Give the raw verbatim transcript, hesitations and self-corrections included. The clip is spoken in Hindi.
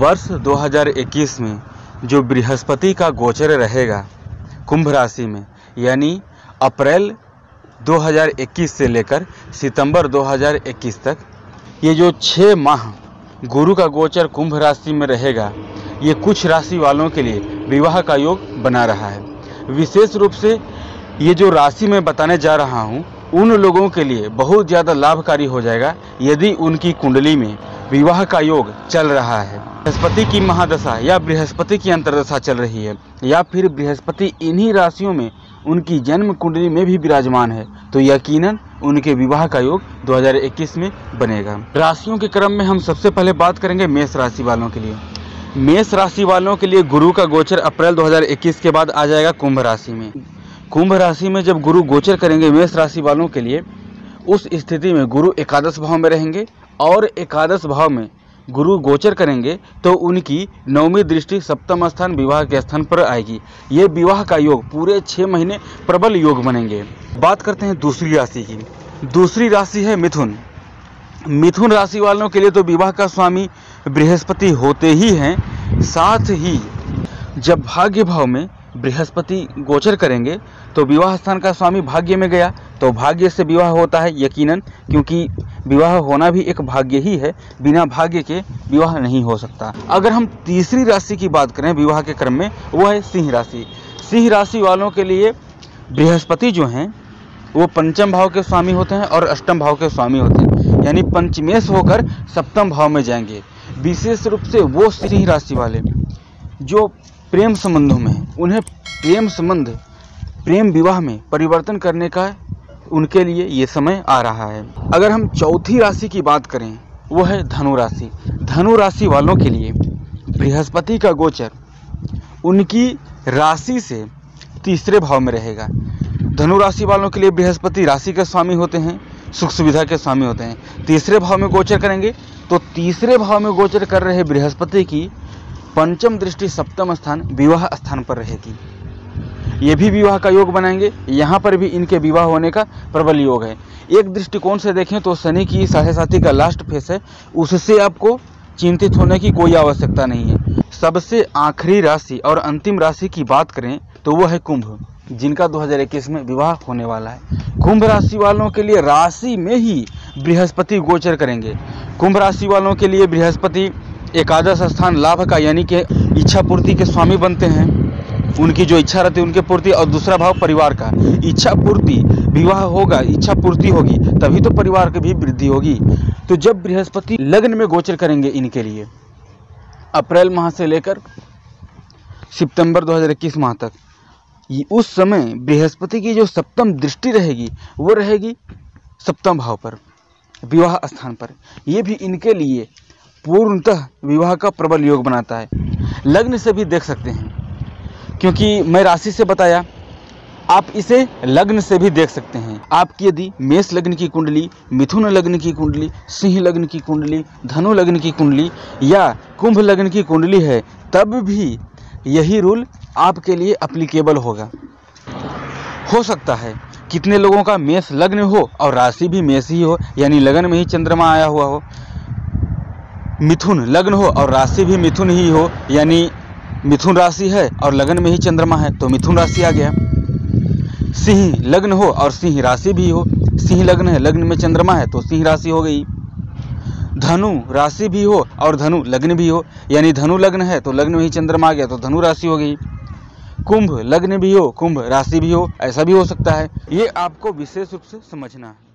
वर्ष दो हज़ार इक्कीस में जो बृहस्पति का गोचर रहेगा कुंभ राशि में, यानी अप्रैल दो हज़ार इक्कीस से लेकर सितंबर दो हज़ार इक्कीस तक, ये जो छः माह गुरु का गोचर कुंभ राशि में रहेगा, ये कुछ राशि वालों के लिए विवाह का योग बना रहा है। विशेष रूप से ये जो राशि मैं बताने जा रहा हूँ उन लोगों के लिए बहुत ज़्यादा लाभकारी हो जाएगा यदि उनकी कुंडली में विवाह का योग चल रहा है, बृहस्पति की महादशा या बृहस्पति की अंतर्दशा चल रही है, या फिर बृहस्पति इन्हीं राशियों में उनकी जन्म कुंडली में भी विराजमान है, तो यकीनन उनके विवाह का योग दो हज़ार इक्कीस में बनेगा। राशियों के क्रम में हम सबसे पहले बात करेंगे मेष राशि वालों के लिए। मेष राशि वालों के लिए गुरु का गोचर अप्रैल दो हज़ार इक्कीस के बाद आ जाएगा कुंभ राशि में। कुंभ राशि में जब गुरु गोचर करेंगे मेष राशि वालों के लिए, उस स्थिति में गुरु एकादश भाव में रहेंगे और एकादश भाव में गुरु गोचर करेंगे तो उनकी नौवीं दृष्टि सप्तम स्थान विवाह के स्थान पर आएगी। ये विवाह का योग पूरे छः महीने प्रबल योग बनेंगे। बात करते हैं दूसरी राशि की। दूसरी राशि है मिथुन। मिथुन राशि वालों के लिए तो विवाह का स्वामी बृहस्पति होते ही हैं, साथ ही जब भाग्य भाव में बृहस्पति गोचर करेंगे तो विवाह स्थान का स्वामी भाग्य में गया तो भाग्य से विवाह होता है यकीनन, क्योंकि विवाह होना भी एक भाग्य ही है, बिना भाग्य के विवाह नहीं हो सकता। अगर हम तीसरी राशि की बात करें विवाह के क्रम में, वो है सिंह राशि। सिंह राशि वालों के लिए बृहस्पति जो हैं वो पंचम भाव के स्वामी होते हैं और अष्टम भाव के स्वामी होते हैं, यानी पंचमेश होकर सप्तम भाव में जाएंगे। विशेष रूप से वो सिंह राशि वाले जो प्रेम संबंधों में हैं, उन्हें प्रेम संबंध प्रेम विवाह में परिवर्तन करने का उनके लिए ये समय आ रहा है। अगर हम चौथी राशि की बात करें, वो है धनु राशि। धनु राशि वालों के लिए बृहस्पति का गोचर उनकी राशि से तीसरे भाव में रहेगा। धनु राशि वालों के लिए बृहस्पति राशि के स्वामी होते हैं, सुख सुविधा के स्वामी होते हैं। तीसरे भाव में गोचर करेंगे तो तीसरे भाव में गोचर कर रहे बृहस्पति की पंचम दृष्टि सप्तम स्थान विवाह स्थान पर रहेगी। ये भी विवाह का योग बनाएंगे। यहाँ पर भी इनके विवाह होने का प्रबल योग है। एक दृष्टिकोण से देखें तो शनि की साढ़े साथी का लास्ट फेस है, उससे आपको चिंतित होने की कोई आवश्यकता नहीं है। सबसे आखिरी राशि और अंतिम राशि की बात करें तो वो है कुंभ, जिनका दो हज़ार इक्कीस में विवाह होने वाला है। कुंभ राशि वालों के लिए राशि में ही बृहस्पति गोचर करेंगे। कुंभ राशि वालों के लिए बृहस्पति एकादश स्थान लाभ का, यानी कि इच्छा पूर्ति के स्वामी बनते हैं। उनकी जो इच्छा रहती है उनके पूर्ति, और दूसरा भाव परिवार का। इच्छा पूर्ति, विवाह होगा, इच्छा पूर्ति होगी तभी तो परिवार की भी वृद्धि होगी। तो जब बृहस्पति लग्न में गोचर करेंगे इनके लिए अप्रैल माह से लेकर सितंबर दो हज़ार इक्कीस माह तक, उस समय बृहस्पति की जो सप्तम दृष्टि रहेगी वो रहेगी सप्तम भाव पर, विवाह स्थान पर। ये भी इनके लिए पूर्णतः विवाह का प्रबल योग बनाता है। लग्न से भी देख सकते हैं, क्योंकि मैं राशि से बताया, आप इसे लग्न से भी देख सकते हैं। आपकी यदि मेष लग्न की कुंडली, मिथुन लग्न की कुंडली, सिंह लग्न की कुंडली, धनु लग्न की कुंडली या कुंभ लग्न की कुंडली है, तब भी यही रूल आपके लिए एप्लीकेबल होगा। हो सकता है कितने लोगों का मेष लग्न हो और राशि भी मेष ही हो, यानी लगन में ही चंद्रमा आया हुआ हो। मिथुन लग्न हो और राशि भी मिथुन ही हो, यानी मिथुन राशि है और लगन में ही चंद्रमा है तो मिथुन राशि आ गया। सिंह लग्न हो और सिंह राशि भी हो, सिंह लग्न है, लग्न में चंद्रमा है तो सिंह राशि हो गई। धनु राशि भी हो और धनु लग्न भी हो, यानी धनु लग्न है तो लग्न में ही चंद्रमा आ गया तो धनु राशि हो गई। कुंभ लग्न भी हो, कुंभ राशि भी हो, ऐसा भी हो सकता है। ये आपको विशेष रूप से समझना है।